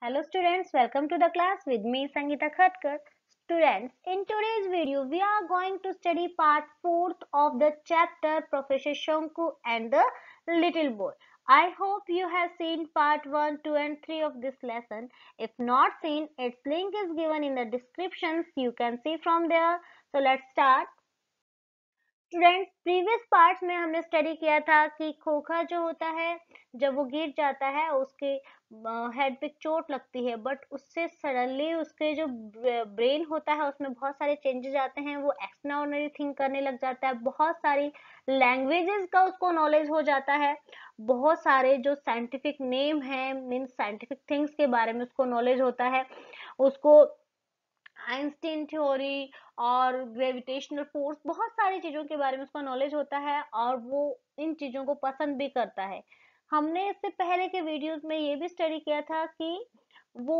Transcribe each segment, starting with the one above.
Hello students, welcome to the class with me Sangeeta Khatkar. Students, in today's video we are going to study part 4th of the chapter Professor Shonku and the Little Boy. I hope you have seen part 1, 2 and 3 of this lesson. If not seen, its link is given in the descriptions. You can see from there. So let's start. Students previous parts में हमने study किया था कि खोखा जो होता है जब वो गिर जाता है उसके हेड पे चोट लगती है बट उससे सडनली उसके जो ब्रेन होता है उसमें बहुत सारे चेंजेस आते हैं वो एक्स्ट्राऑर्डिनरी थिंक करने लग जाता है बहुत सारी लैंग्वेजेस का उसको नॉलेज हो जाता है बहुत सारे जो साइंटिफिक नेम है मीन्स साइंटिफिक थिंग्स के बारे में उसको नॉलेज होता है उसको आइंस्टीन थ्योरी और ग्रेविटेशनल फोर्स बहुत सारी चीजों के बारे में उसका नॉलेज होता है और वो इन चीजों को पसंद भी करता है हमने इससे पहले के वीडियोस में ये भी स्टडी किया था कि वो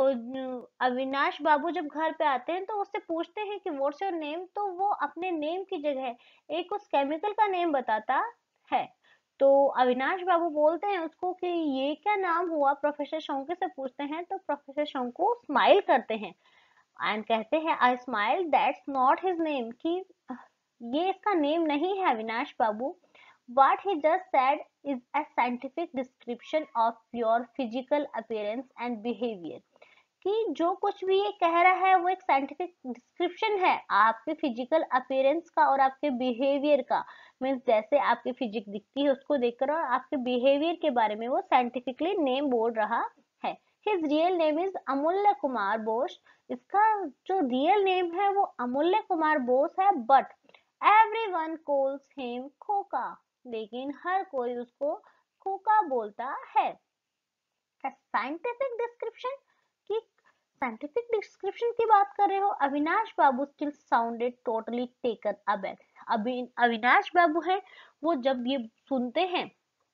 अविनाश बाबू जब घर पे आते हैं तो उससे पूछते हैं कि व्हाट्स योर नेम तो वो अपने नेम की जगह एक उस केमिकल का नेम बताता है तो अविनाश बाबू बोलते हैं उसको कि ये क्या नाम हुआ प्रोफेसर शंकु से पूछते हैं तो प्रोफेसर शंकु स्माइल करते हैं एंड कहते हैं I smile that's not his name कि ये इसका नेम नहीं है अविनाश बाबू what he just said is a scientific description of your physical appearance and behavior कि जो कुछ भी ये कह रहा है वो एक साइंटिफिक डिस्क्रिप्शन है आपके फिजिकल अपीयरेंस का और आपके बिहेवियर का मीन्स जैसे आपकी फिजिक दिखती है उसको देखकर और आपके बिहेवियर के बारे में वो साइंटिफिकली नेम बोल रहा है हिज रियल नेम इज अमूल्य कुमार बोस इसका जो रियल नेम है वो अमूल्य कुमार बोस है but everyone calls him Khoka लेकिन हर कोई उसको खोका बोलता है साइंटिफिक डिस्क्रिप्शन की साइंटिफिक डिस्क्रिप्शन की बात कर रहे हो Avinash Babu still sounded totally taken aback Avinash Babu है वो जब ये सुनते हैं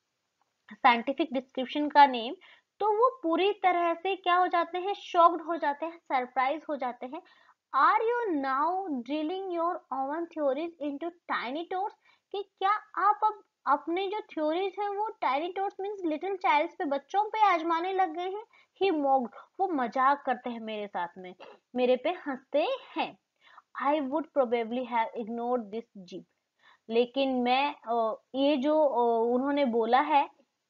साइंटिफिक डिस्क्रिप्शन का नेम तो वो पूरी तरह से क्या हो जाते हैं शॉक्ड हो जाते हैं सरप्राइज हो जाते हैं are you now drilling your own theories into tiny tots कि क्या आप अब अपने जो थ्योरीज हैं वो tiny tots means little childs पे बच्चों पे आजमाने लग गए हैं ही मॉक्ड वो मजाक करते हैं मेरे साथ में मेरे पे हंसते हैं I would probably have ignored this jibe लेकिन मैं ये जो उन्होंने बोला है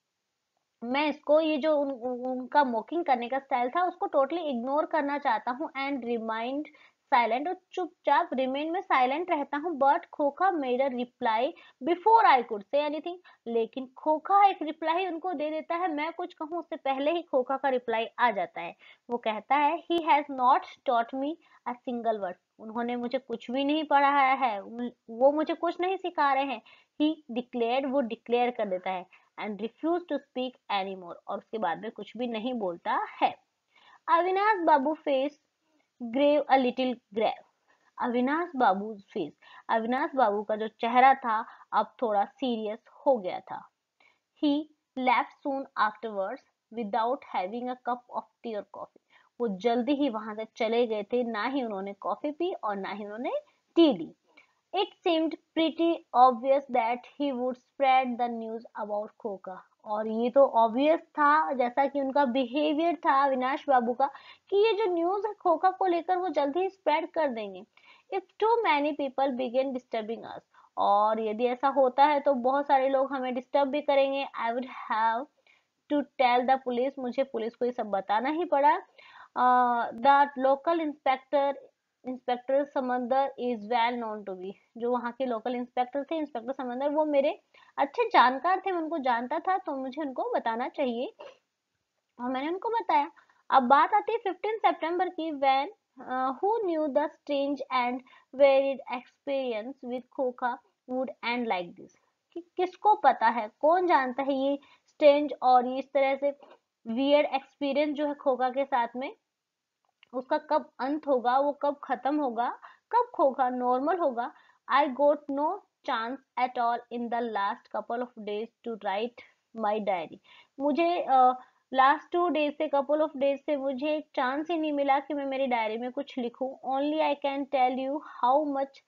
मैं इसको ये जो उनका मॉकिंग करने का स्टाइल था उसको टोटली इग्नोर करना चाहता हूँ एंड रिमाइंड साइलेंट और चुपचाप रिमेन में साइलेंट रहता हूँ but Khokha made a reply before I could say anything लेकिन खोखा एक रिप्लाई उनको दे देता है मैं कुछ कहूँ उससे पहले ही खोखा का रिप्लाई आ जाता है वो कहता है he has not taught me a single word उन्होंने मुझे कुछ भी नहीं पढ़ाया है वो मुझे कुछ नहीं सिखा रहे हैं ही डिक्लेयर्ड वो डिक्लेयर कर देता है and refuse to speak any more और उसके बाद में कुछ भी नहीं बोलता है Avinash Babu face grave a little grave Avinash Babu face Avinash Babu का जो चेहरा था अब थोड़ा सीरियस हो गया था he left soon afterwards without having a cup of tea और कॉफी वो जल्दी ही वहां से चले गए थे ना ही उन्होंने कॉफी पी और ना ही उन्होंने टी ली It seemed pretty obvious that he would spread the news about Khoka और ये तो ऑब्वियस था जैसा कि उनका बिहेवियर था अविनाश बाबू का कि ये जो न्यूज है खोका को लेकर वो जल्दी ही स्प्रेड कर देंगे if too many people begin disturbing us और यदि ऐसा होता है तो बहुत सारे लोग हमें डिस्टर्ब भी करेंगे I would have to tell the police मुझे पुलिस को ये सब बताना ही पड़ा the local inspector Samandar is well known to be जो वहाँ के लोकल इंस्पेक्टर थे इंस्पेक्टर समंदर वो मेरे अच्छे जानकार थे मैं उनको जानता था तो मुझे उनको बताना चाहिए और मैंने उनको बताया अब बात आती है 15 सितंबर की when who knew the strange and weird experience with Khokha would end like this कि किसको पता है कौन जानता है ये स्ट्रेंज और ये इस तरह से वियर्ड एक्सपीरियंस जो है खोखा के साथ में उसका कब अंत होगा वो कब खत्म होगा कब खोखा नॉर्मल होगा I got no chance at all in the last couple of days to write my diary मुझे लास्ट 2 डेज से कपल ऑफ डेज से मुझे चांस ही नहीं मिला कि मैं मेरी डायरी में कुछ लिखूं only I can tell you how much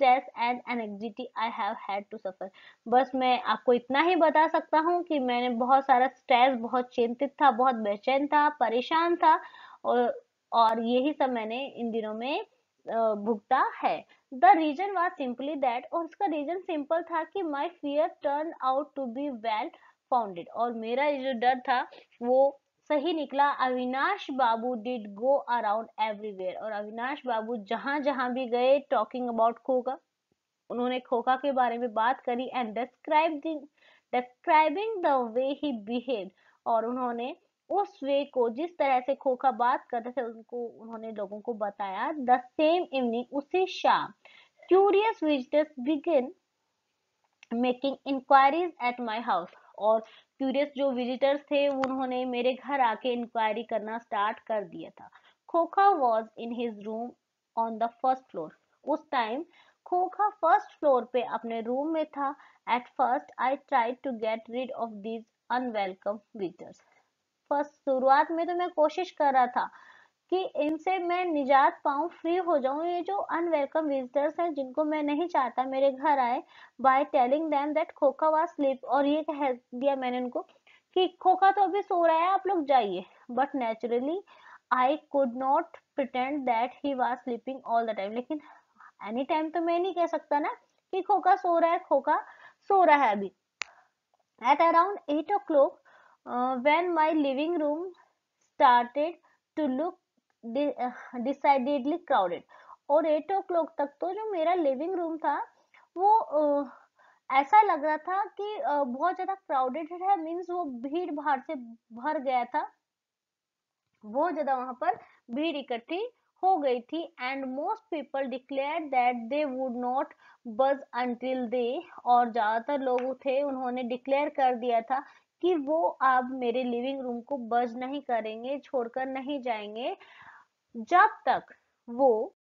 stress and anxiety I have had to suffer. बस मैं आपको इतना ही बता सकता हूँ कि मैंने बहुत सारा स्ट्रेस, बहुत चिंतित था, बहुत बेचैन था, परेशान था, और यही सब मैंने इन दिनों में भुगता है. The reason was simply that, और उसका रीजन सिंपल था कि my fear turned out to be well founded, और मेरा ये जो डर था वो सही निकला. Avinash Babu did go around everywhere, और अविनाश बाबू जहां जहां भी गए टॉकिंग अबाउट खोखा, उन्होंने खोखा के बारे में बात करी. And describing the way he behave, और उन्होंने उस वे को, जिस तरह से खोखा बात कर रहे थे, उनको उन्होंने लोगों को बताया. द सेम इवनिंग, उसी शाम, curious visitors begin making inquiries at my house, और क्यूरियस जो विजिटर्स थे उन्होंने मेरे घर आके इंक्वायरी करना स्टार्ट कर दिया था. Khokha was in his room on the first floor. उस टाइम खोखा फर्स्ट फ्लोर पे अपने रूम में था. At first I tried to get rid of these unwelcome visitors. First शुरुआत में तो मैं कोशिश कर रहा था कि इनसे मैं निजात पाऊं, फ्री हो जाऊं. ये जो अनवेलकम विजिटर्स हैं जिनको मैं नहीं चाहता मेरे घर आए, by telling them that Khokha was sleep, और ये कह दिया मैंने उनको कि खोखा तो अभी सो रहा है, आप लोग जाइए. But naturally I could not pretend that he was sleeping all the time. लेकिन एनी टाइम तो मैं नहीं कह सकता ना कि खोखा सो रहा है. खोखा सो रहा है अभी. At around 8 o'clock, when my living room started to look decidedly crowded, और 8 o'clock तक तो जो मेरा लिविंग रूम था वो ऐसा लग रहा था कि बहुत ज्यादा क्राउडेड है. मीन्स वो भीड़ भाड़ से भर गया था, बहुत ज्यादा वहां पर भीड़ इकट्ठी हो गई थी. And most people declared that they would not budge until they, और ज्यादातर लोग थे उन्होंने डिक्लेयर कर दिया था कि वो अब मेरे लिविंग रूम को बज नहीं करेंगे, छोड़कर नहीं जाएंगे जब तक वो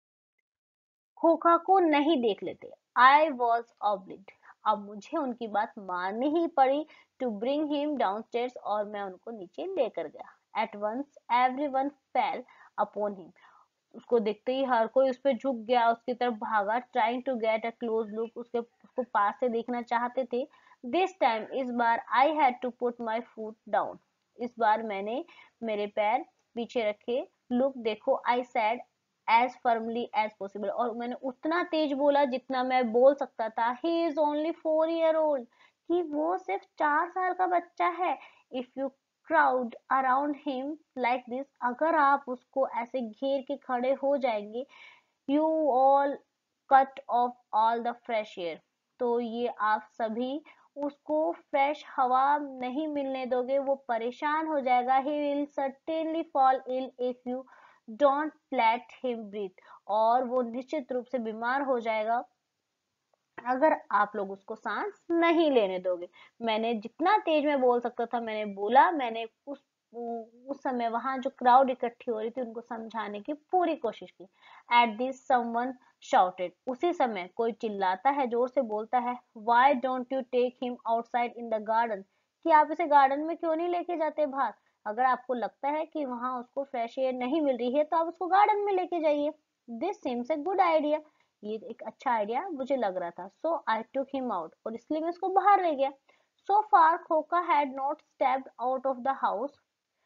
खोखा को नहीं देख लेते. आई वॉज ऑब्लिग्ड, अब मुझे उनकी बात माननी ही पड़ी, टू ब्रिंग हिम डाउनस्टेयर्स, और मैं उनको नीचे लेकर गया. At once everyone fell upon him, उसको देखते ही हर कोई उस पर झुक गया, उसकी तरफ भागा. Trying to get a close look, उसको पास से देखना चाहते थे. दिस टाइम, इस बार, I had to put my foot down, इस बार मैंने मेरे पैर पीछे रखे. लुक, देखो, I said as firmly as possible, और मैंने उतना तेज बोला जितना मैं बोल सकता था. He is only 4 year old, कि वो सिर्फ 4 साल का बच्चा है. If you crowd around him like this, अगर आप उसको ऐसे घेर के खड़े हो जाएंगे, you all cut off all the fresh air, तो ये आप सभी उसको फ्रेश हवा नहीं मिलने दोगे, वो परेशान हो जाएगा. he will certainly fall ill if you don't let him breathe, और वो निश्चित रूप से बीमार हो जाएगा अगर आप लोग उसको सांस नहीं लेने दोगे. मैंने जितना तेज मैं बोल सकता था मैंने बोला. मैंने उस समय वहां जो क्राउड इकट्ठी हो रही थी उनको समझाने की पूरी कोशिश की. एट दिस समवन शाउटेड, उसी समय कोई चिल्लाता है, जोर से बोलता है, why don't you take him outside in the garden, कि आप इसे गार्डन में क्यों नहीं लेके जाते बाहर. अगर आपको लगता है कि वहां उसको फ्रेश एयर नहीं मिल रही है तो आप उसको गार्डन में लेके जाइए. This seems a good idea, ये एक अच्छा आइडिया मुझे लग रहा था. सो आई टुक हिम आउट, और इसलिए मैं उसको बाहर ले गया. So far Khoka had not stepped out of the house,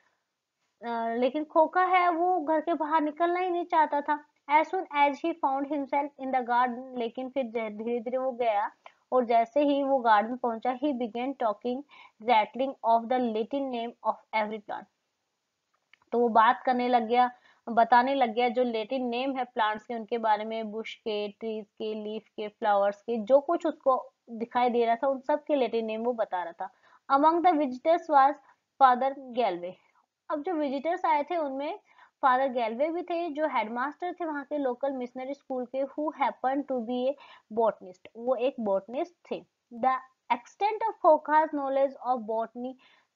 लेकिन खोका है वो घर के बाहर निकलना ही नहीं चाहता था. As soon as he found himself in the garden, लेकिन फिर धीरे धीरे वो गया, और जैसे ही वो गार्डन पहुंचा, he began talking rattling off the little name of every plant, तो वो बात करने लग गया, बताने लग गया जो लेटिन नेम है प्लांट्स के, उनके बारे में, बुश के, ट्रीज के, लीफ के, फ्लावर्स के, जो कुछ उसको दिखाई दे रहा था उन सब के लेटिन नेम वो बता रहा था. Among the visitors was father Galway, अब जो विजिटर्स आए थे उनमें फादर गैलवे भी थे, जो हेडमास्टर थे वहां के लोकल मिशनरी स्कूल के, who happen to be a botanist, वो एक बॉटनिस्ट थे. The extent of Khokha's knowledge of botany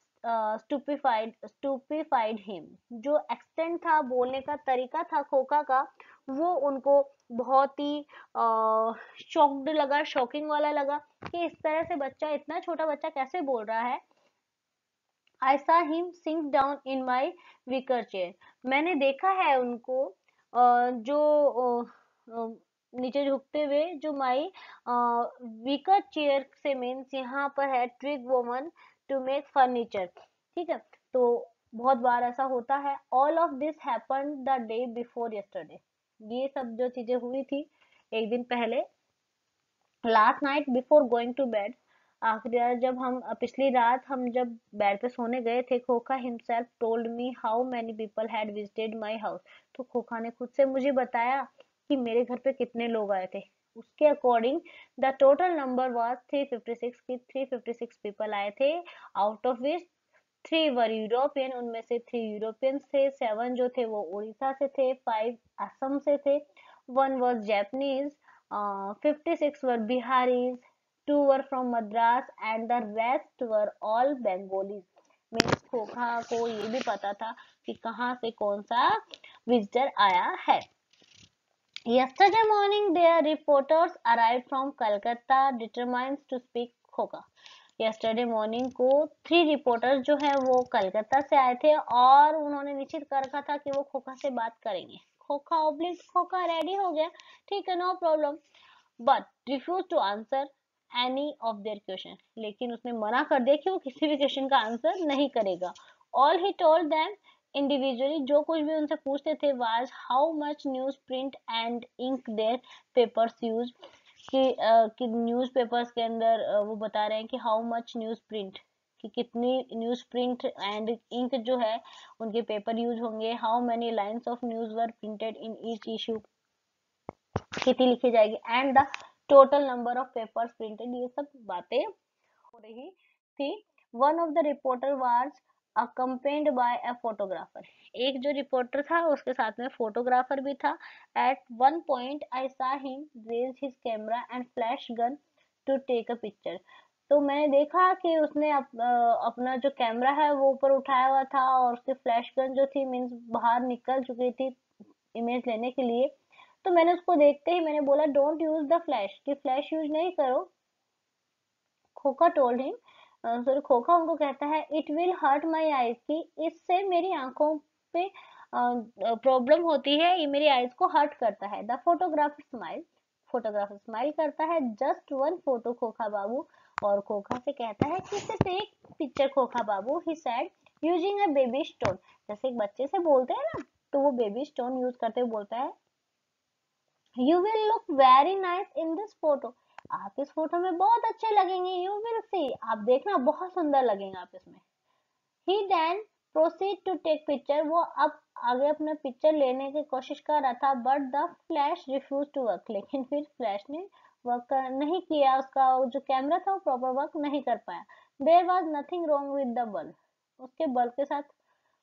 stupefied him, जो एक्सटेंट था, बोलने का तरीका था खोखा का, वो उनको बहुत ही शॉक्ड लगा, शॉकिंग वाला लगा कि इस तरह से बच्चा, इतना छोटा बच्चा कैसे बोल रहा है. I saw him sink down in my wicker chair, मैंने देखा है उनको जो नीचे झुकते हुए, जो माई वीकर चेयर से मीन्स यहाँ पर है trick woman to make furniture, ठीक है। तो बहुत बार ऐसा होता है। All of this happen the day before yesterday, ये सब जो चीजें हुई थी एक दिन पहले, last night before going to bed, आखिरी रात जब हम पिछली रात हम जब बेड पे सोने गए थे, Khokha himself told me how many people had visited my house, तो खोखा ने खुद से मुझे बताया कि मेरे घर पे कितने लोग आए थे। उसके according the total number was 356, की 356 पीपल आए थे, out of which 3 were European, उनमें से 3 यूरोपियंस थे, 7 जो थे वो उड़ीसा से थे, 5 असम से थे, 1 was Japanese, 56 were Biharis, 2 were from Madras and the rest were all Bengalis. Means Khokha को ये भी पता था कि कहाँ से कौन सा विजिटर आया है। Yesterday morning, their reporters arrived from Calcutta, determined to speak खोखा। yesterday morning को 3 रिपोर्टर्स जो है वो कलकत्ता से आए थे और उन्होंने निश्चित कर रखा था कि वो खोखा से बात करेंगे। खोखा रेडी हो गया, ठीक है, no problem, but refuse to answer any of their question, लेकिन उसने मना कर दिया कि वो किसी भी क्वेश्चन का आंसर नहीं करेगा। All he told them individually, जो कुछ भी उनसे पूछते थे, was how much news print and ink their papers use, कि न्यूज पेपर्स के अंदर वो बता रहे हैं कि हाउ मच न्यूज प्रिंट, कि कितनी न्यूज प्रिंट एंड इंक जो है उनके पेपर यूज होंगे, how many lines of news were printed in each issue, कितनी लिखी जाएगी, and the total number of papers printed, ये सब बातें हो रही थी। One of the reporter was accompanied by a photographer, एक जो रिपोर्टर था उसके साथ में फोटोग्राफर भी था। at one point I saw him raise his camera and flash gun to take a picture, तो मैंने देखा कि उसने अपना जो कैमरा है वो ऊपर उठाया हुआ था और उसकी फ्लैश गन जो थी मीन्स बाहर निकल चुकी थी इमेज लेने के लिए। तो मैंने उसको देखते ही मैंने बोला डोंट यूज द फ्लैश, कि फ्लैश यूज नहीं करो। खोखा टोल्ड हिम, सॉरी खोखा उनको कहता है it will hurt my eyes, कि इससे मेरी आंखों पे प्रॉब्लम होती है, ये मेरी आईज को हर्ट करता है। The photographer smile, photographer smile करता है, जस्ट वन फोटो खोखा बाबू, और खोखा से कहता है कि सिर्फ एक picture Khokha babu, he said using a baby stone, जैसे एक बच्चे से बोलते हैं ना, तो वो बेबी स्टोन यूज करते हुए बोलता है you will look very nice in this photo, आप इस फोटो में बहुत अच्छे लगेंगे, यू विल सी, आप देखना बहुत सुंदर लगेंगे आप इसमें। He then proceed to take picture, वो अब आगे अपना पिक्चर लेने की कोशिश कर रहा था, but the flash refuse to work, लेकिन फिर फ्लैश ने वर्क नहीं किया, उसका जो कैमरा था वो प्रॉपर वर्क नहीं कर पाया। There was nothing wrong with the bulb, उसके बल्ब के साथ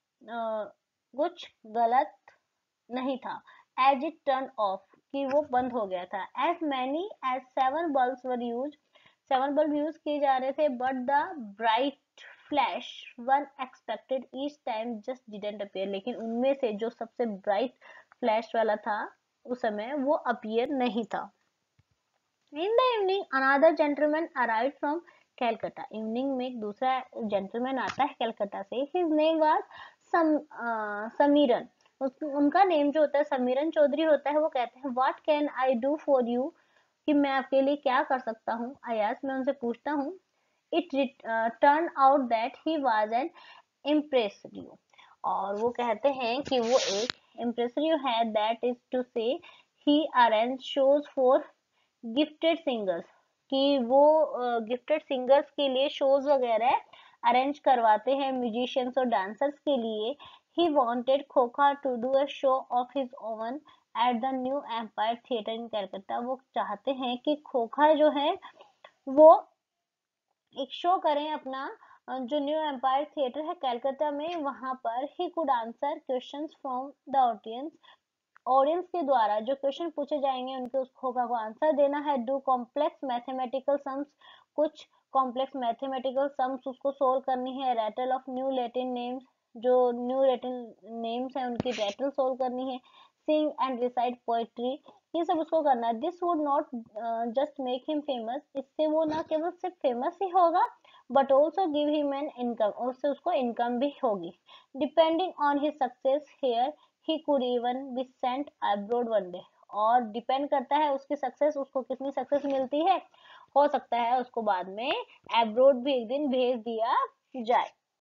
कुछ गलत नहीं था। एज इट टर्न ऑफ, कि वो बंद हो गया था। As many as 7 bulbs were use, 7 bulb use किए जा रहे थे, but the bright flash one expected each time just didn't appear, लेकिन उनमें से जो सबसे ब्राइट फ्लैश वाला था उस समय वो अपीयर नहीं था। In the evening another gentleman arrived from Calcutta, evening में एक दूसरा जेंटलमैन आता है कलकत्ता से, हिज नेम वाज समीरन, उनका नेम जो होता है समीरन चौधरी होता है। वो कहते हैं what can I do for you, कि मैं आपके लिए क्या कर सकता हूँ। आई आस्क, मैं उनसे पूछता हूँ। It turn out that he was an impresario, और वो कहते हैं कि वो एक इम्प्रेसरियो है, that is to say he arrange shows for gifted singers, कि वो गिफ्टेड सिंगर्स के लिए शोज वगैरह अरेंज करवाते हैं, म्यूजिशियंस और डांसर्स के लिए। He wanted Khokha to do a show of his own at the New Empire Theatre in Calcutta, वो चाहते हैं कि खोखा जो है वो एक शो करें अपना, जो न्यू एम्पायर थिएटर है कलकत्ता में, वहां पर he could answer questions from the audience, audience के द्वारा जो क्वेश्चन पूछे जाएंगे उनके उस खोखा को आंसर देना है। डू कॉम्प्लेक्स मैथमेटिकल सम्स, कुछ कॉम्प्लेक्स मैथमेटिकल सम्स उसको सोल्व करनी है। Rattle off new Latin names, जो न्यू लैटिन नेम्स है उनकी रैटल सोल्व करनी है। सिंग एंड रिसाइट पोएट्री, ये सब उसको करना है। This would not just make him famous, इससे वो ना केवल सिर्फ फेमस ही होगा but also give him an income, और उससे उसको इनकम भी होगी। Depending on his success here he could even be sent abroad one day, और डिपेंड करता है उसकी सक्सेस, उसको कितनी सक्सेस मिलती है। हो सकता है उसको बाद में एब्रोड भी एक दिन भेज दिया जाए।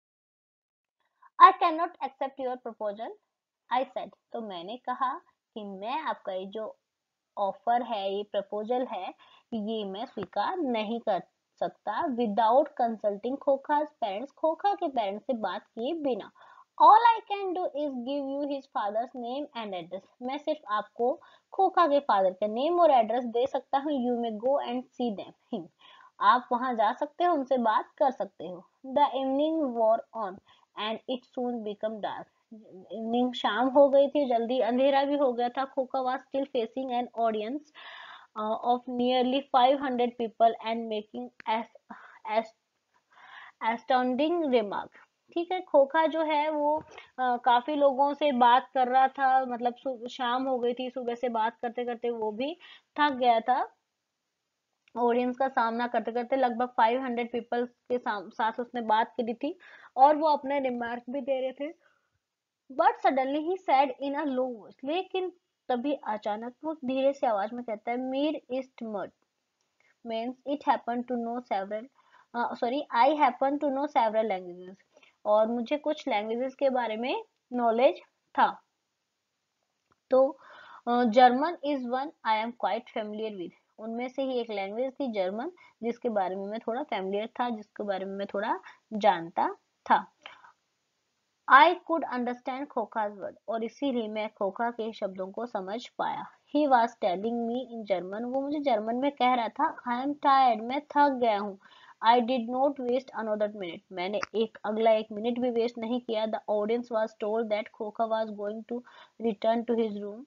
I can not accept your proposal, I said, तो मैंने कहा कि मैं आपका ये जो ऑफर है, ये प्रपोजल है, ये मैं स्वीकार नहीं कर सकता विदाउट कंसल्टिंग खोखा पेरेंट्स, खोखा के पेरेंट्स से बात किए बिना। All I can do is give you his father's name and address, मैं सिर्फ आपको खोखा के फादर का नेम और एड्रेस दे सकता हूँ। You may go and see them him, आप वहां जा सकते हो, उनसे बात कर सकते हो। The evening wore on and it soon become dark, evening शाम हो गई थी, जल्दी अंधेरा भी हो गया था। खोखा was still facing an audience of nearly 500 people and making as astounding remark। ठीक है, खोखा जो है वो काफी लोगों से बात कर रहा था, मतलब शाम हो गई थी, सुबह से बात करते करते वो भी थक गया था। ऑडियंस का सामना करते करते लगभग 500 पीपल के साथ उसने बात करी थी और वो अपने रिमार्क भी दे रहे थे। But suddenly he said in a low voice, लेकिन तभी अचानक वो धीरे से आवाज में कहता है, मीर ईस्ट मड means it happen to know several, sorry I happen to know several languages, और मुझे कुछ लैंग्वेजेस के बारे में नॉलेज था। तो German is one I am quite familiar with, उनमें से ही एक लैंग्वेज थी जर्मन, जिसके बारे में मैं थोड़ा फेमिलियर था, जिसके बारे में मैं थोड़ा जानता था। I could understand Khokha's word, और इसीलिए मैं खोखा के शब्दों को समझ पाया। He was telling me in German, वो मुझे जर्मन में कह रहा था, आई एम टायर्ड, मैं थक गया हूँ। I did not waste another minute, मैंने अगला एक मिनट भी वेस्ट नहीं किया। The audience was told that Khokha was going to return to his room,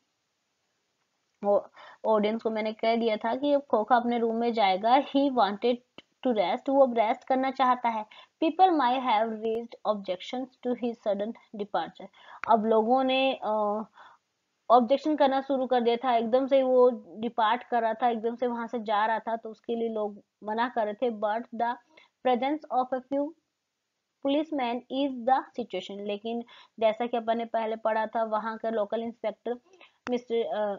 audience को मैंने कह दिया था कि अब खोखा अपने रूम में जाएगा। ही वांटेड टू रेस्ट, वो अब रेस्ट करना चाहता है। People might have raised objections to his sudden departure, अब लोगों ने ऑब्जेक्शन करना शुरू कर दिया था, एकदम से वो डिपार्ट कर रहा था, एकदम से वहां से जा रहा था, तो उसके लिए लोग मना कर रहे थे। But the presence of a few policeman is the situation, लेकिन जैसा कि अपन ने पहले पढ़ा था, वहां का लोकल इंस्पेक्टर मिस्टर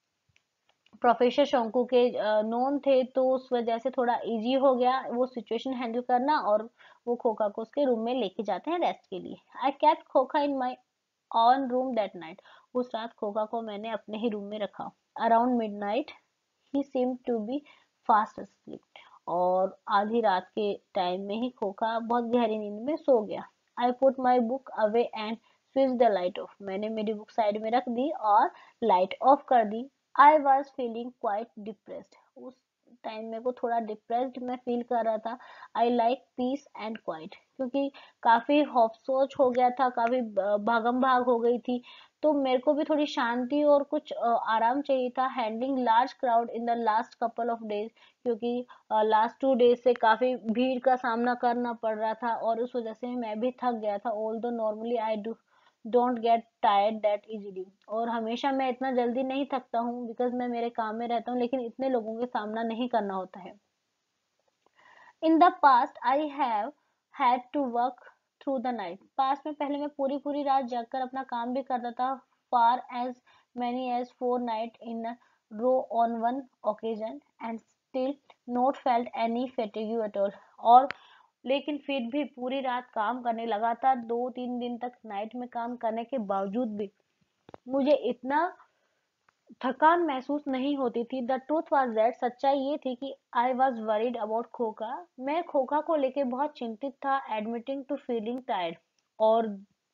प्रोफेसर शंकु के नोन थे, तो उस वजह से थोड़ा इजी हो गया वो सिचुएशन हैंडल करना, और वो खोखा को उसके रूम में लेके जाते हैं रेस्ट के लिए। I kept Khokha in my own room that night, उस रात खोखा को मैंने अपने ही रूम में रखा। Around midnight he seemed to be fast asleep, और आधी रात के टाइम में ही खोखा बहुत गहरी नींद में सो गया। I put my book away and switch the light off, मैंने मेरी बुक साइड में रख दी और लाइट ऑफ कर दी। I was feeling quite depressed, उस टाइम मेरे को थोड़ा डिप्रेस्ड मैं फील कर रहा था। I like peace and quiet, क्योंकि काफी हौफ सोच हो गया था, काफी भागम भाग हो गई थी, तो मेरे को भी थोड़ी शांति और कुछ आराम चाहिए था। Handling large crowd in the last couple of days, क्योंकि लास्ट 2 डेज से काफी भीड़ का सामना करना पड़ रहा था, और उस वजह से मैं भी थक गया था। Although normally I don't get tired that easily, और हमेशा मैं इतना जल्दी नहीं थकता हूँ, बिकॉज मैं मेरे काम में रहता हूँ, लेकिन इतने लोगों के सामना नहीं करना होता है। In the past I have had to work through the night, past में पहले मैं पूरी पूरी रात जागकर अपना काम भी करता था। For as many as 4 night in a row on one occasion and still not felt any fatigue at all, और लेकिन फिर भी पूरी रात काम करने, लगातार 2-3 दिन तक नाइट में काम करने के बावजूद भी मुझे इतना थकान महसूस नहीं होती थी। द ट्रूथ वाज दैट, सच्चाई ये थी कि आई वॉज वरीड अबाउट खोखा, मैं खोखा को लेके बहुत चिंतित था। एडमिटिंग टू फीलिंग टायर्ड, और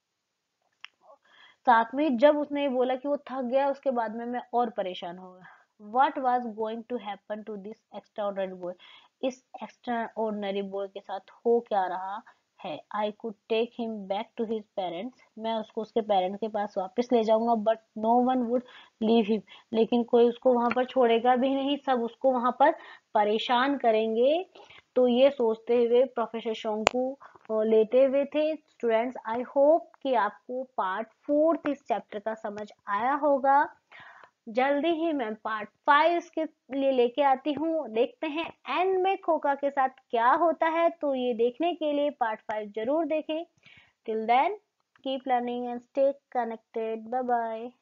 साथ में जब उसने बोला कि वो थक गया, उसके बाद में मैं और परेशान हो गया। What was going to happen to this extraordinary boy, इस एक्स्ट्राऑर्डिनरी बॉय के साथ हो क्या रहा है। I could take him back to his parents, मैं उसको उसके पेरेंट्स के पास वापस ले जाऊंगा। But no one would leave him, लेकिन कोई उसको वहां पर छोड़ेगा भी नहीं, सब उसको वहां पर परेशान करेंगे। तो ये सोचते हुए प्रोफेसर शोंकू लेटे हुए थे। स्टूडेंट्स, आई होप कि आपको पार्ट 4 इस चैप्टर का समझ आया होगा। जल्दी ही मैं पार्ट 5 इसके लिए लेके आती हूँ। देखते हैं एंड में खोखा के साथ क्या होता है, तो ये देखने के लिए पार्ट 5 जरूर देखें। Till then keep learning and stay connected, bye bye.